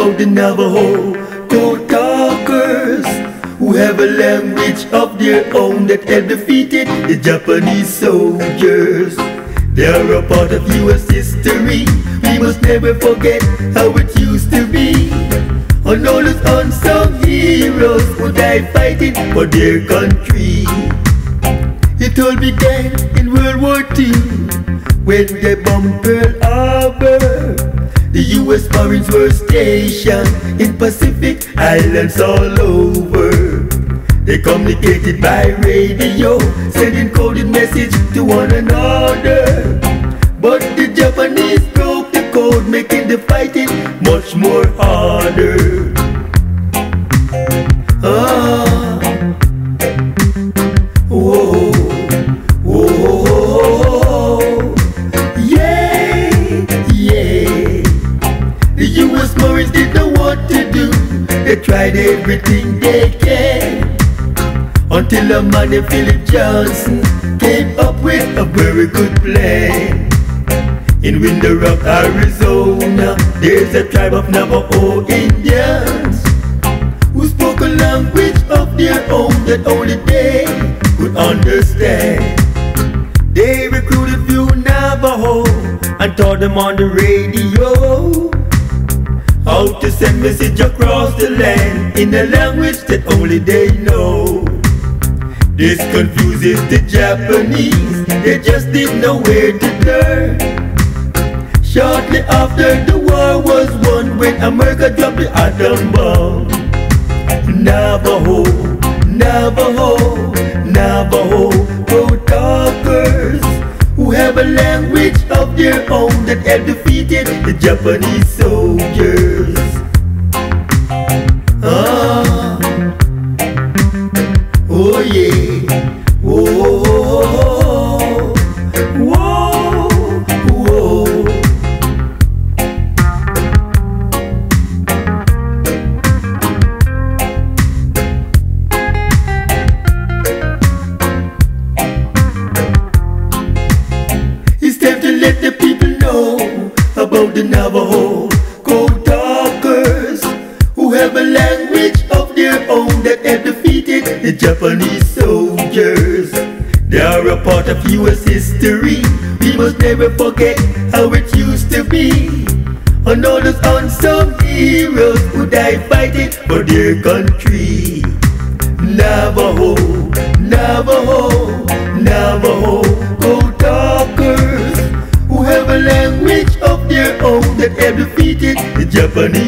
about the Navajo code talkers who have a language of their own that helped defeated the Japanese soldiers. They are a part of US history. We must never forget how it used to be. And all those unsung heroes who died fighting for their country. It all began in World War II when they bombed Pearl Harbor. The US Marines were stationed in Pacific Islands all over. They communicated by radio, sending coded message to one another. But the Japanese broke the code, making the fighting much more harder. Whoa, whoa, yeah, yeah. The US Marines didn't know what to do. They tried everything they can, until a man named Philip Johnson came up with a very good plan. In Window Rock, Arizona, there's a tribe of Navajo Indians who spoke a language of their own that only they could understand. They recruited few Navajo and taught them on the radio how to send message across the land in a language that only they know. This confuses the Japanese, they just didn't know where to turn. Shortly after the war was won, when America dropped the atom bomb, Navajo, Navajo, Navajo code talkers who have a language of their own that have defeated the Japanese soldiers. Oh yeah, whoa, whoa, whoa. It's time to let the people know about the Navajo code talkers who have a language of their own that have defeated the Japanese soldiers. They are a part of US history. We must never forget how it used to be. And all those unsung heroes who died fighting for their country. Navajo, Navajo, Navajo code talkers who have a language of their own that have defeated the Japanese